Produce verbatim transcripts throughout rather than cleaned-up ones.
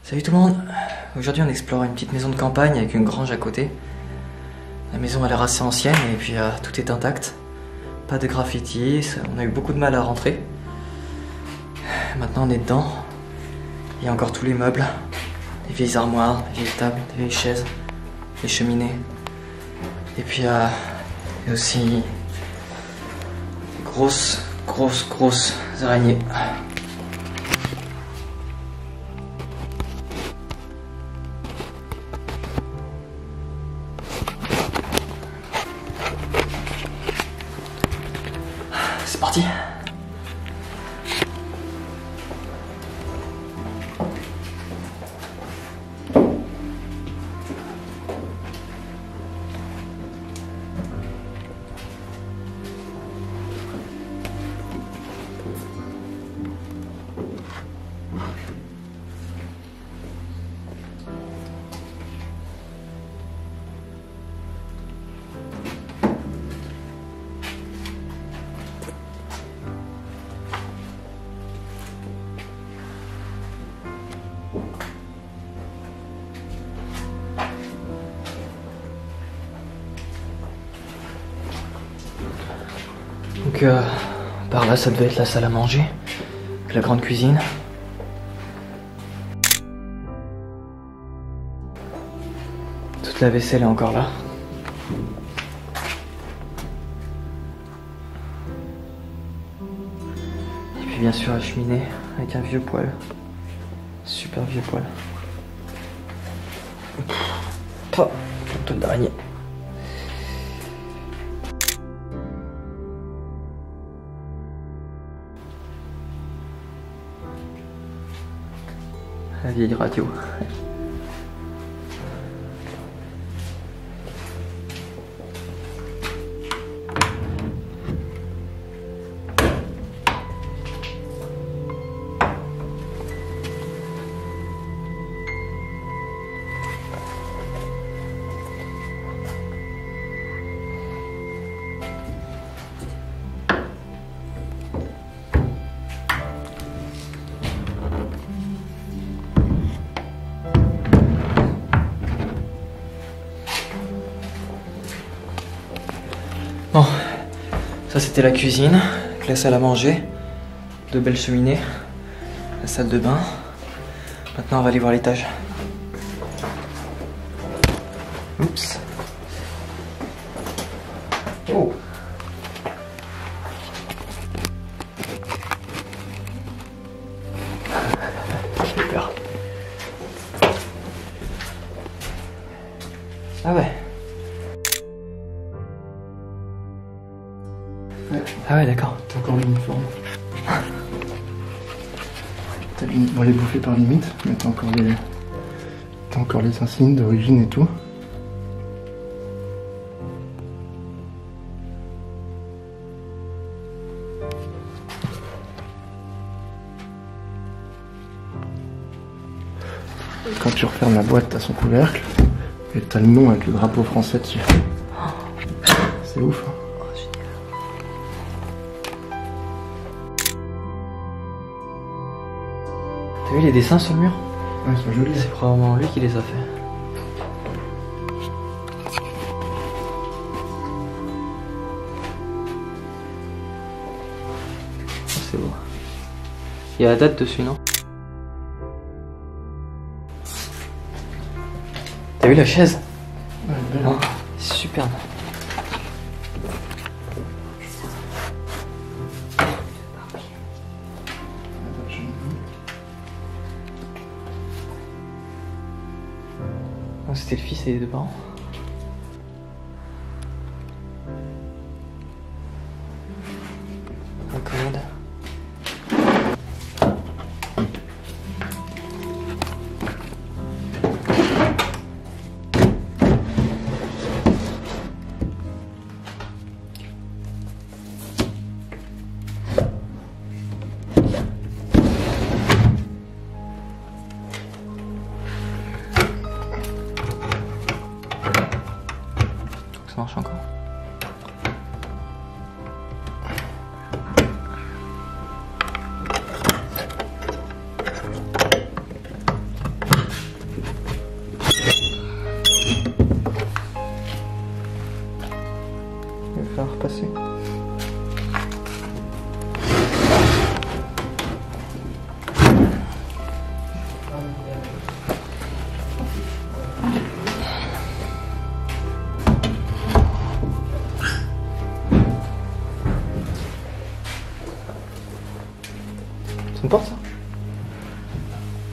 Salut tout le monde. Aujourd'hui on explore une petite maison de campagne avec une grange à côté. La maison a l'air assez ancienne et puis euh, tout est intact. Pas de graffiti, on a eu beaucoup de mal à rentrer. Maintenant on est dedans. Il y a encore tous les meubles. Des vieilles armoires, des vieilles tables, des vieilles chaises, des cheminées. Et puis euh, il y a aussi des grosses, grosses, grosses araignées. C'est parti. Donc euh, par là ça devait être la salle à manger, la grande cuisine. Toute la vaisselle est encore là. Et puis bien sûr la cheminée avec un vieux poêle. Super vieux poêle. Oh, une tonne d'araignée. La vieille radio. Bon, ça c'était la cuisine, la salle à manger, de belles cheminées, la salle de bain. Maintenant on va aller voir l'étage. Oups. Oh. J'ai peur. Ah ouais. Ouais. Ah ouais, d'accord. T'as encore l'uniforme. T'as l'uniforme, bon, elle est bouffée par limite, mais t'as encore les... T'as encore les insignes d'origine et tout. Quand tu refermes la boîte, t'as son couvercle. Et t'as le nom avec le drapeau français dessus. C'est ouf, hein. T'as vu les dessins sur le mur? Ouais, ils sont jolis. C'est probablement lui qui les a fait. Oh, c'est beau. Il y a la date dessus, non? T'as vu la chaise? Ouais, belle. Oh, c'est superbe. Oh, c'était le fils et les deux parents. La commode.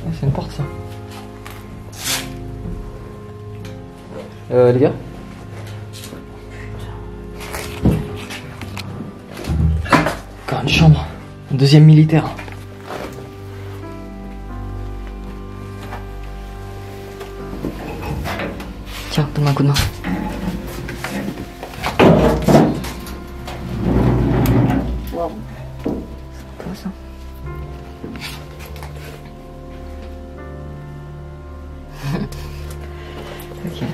C'est une porte ça. Euh les gars. Encore une chambre. Un deuxième militaire. Tiens, donne-moi un coup de main. Wow. C'est quoi ça? Ok.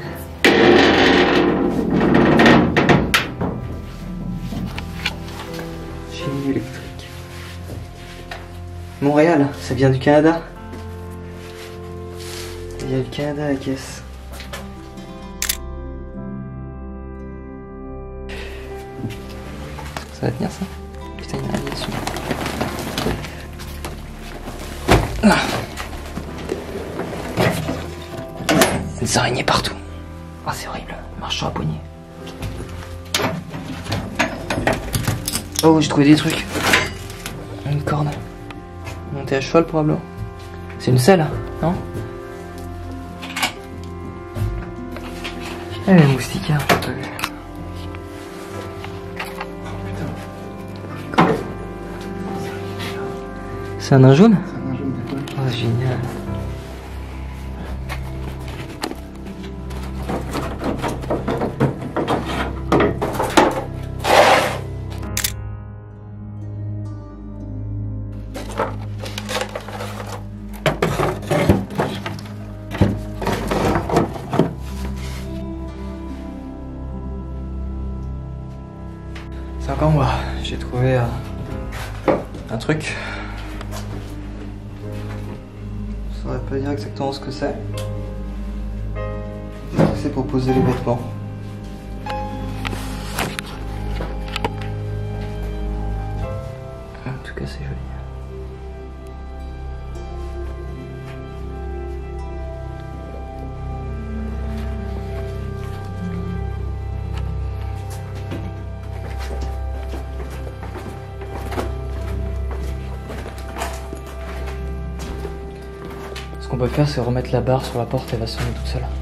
Génie électrique. Montréal, ça vient du Canada. Il y a le Canada à la caisse. Ça va tenir ça? Putain, il y a rien dessus. Ah. Des araignées partout. Ah, c'est horrible. Marche sur la poignée. Oh, j'ai trouvé des trucs. Une corde. Monter à cheval probablement. C'est une selle, non? Eh, les moustiquaires, j'ai pas vu. C'est un nain jaune? C'est un nain jaune d'étoile. Oh, génial. C'est encore moi. J'ai trouvé euh, un truc. Je saurais pas dire exactement ce que c'est. C'est pour poser les vêtements. En tout cas, c'est joli. Ce qu'on peut faire, c'est remettre la barre sur la porte et elle va sonner toute seule.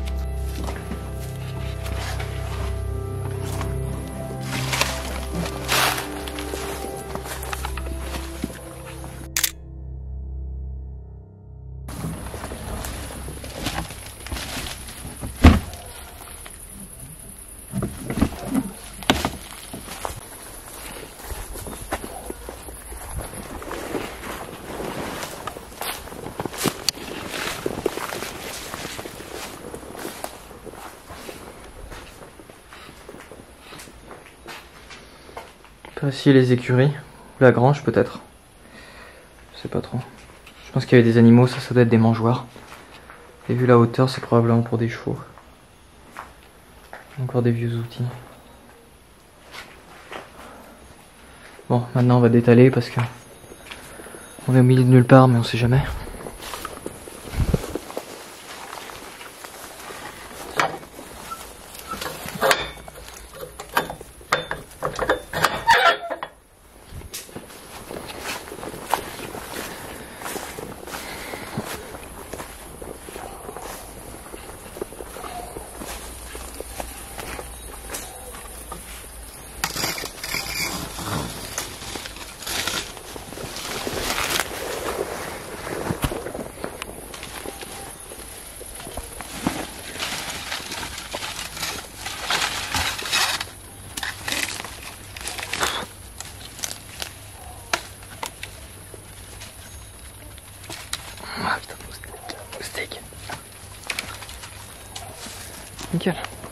Aussi les écuries, la grange peut-être. Je sais pas trop. Je pense qu'il y avait des animaux, ça, ça doit être des mangeoires. Et vu la hauteur, c'est probablement pour des chevaux. Encore des vieux outils. Bon, maintenant on va détaler parce que on est au milieu de nulle part, mais on sait jamais. Ah putain, moustique. Nickel.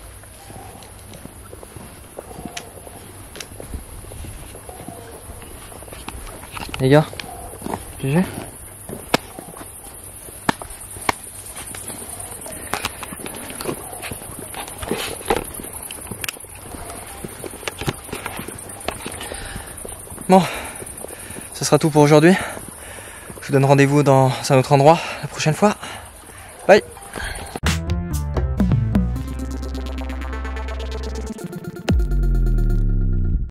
Les gars, G G. Bon, ça sera tout pour aujourd'hui. Je vous donne rendez-vous dans un autre endroit la prochaine fois.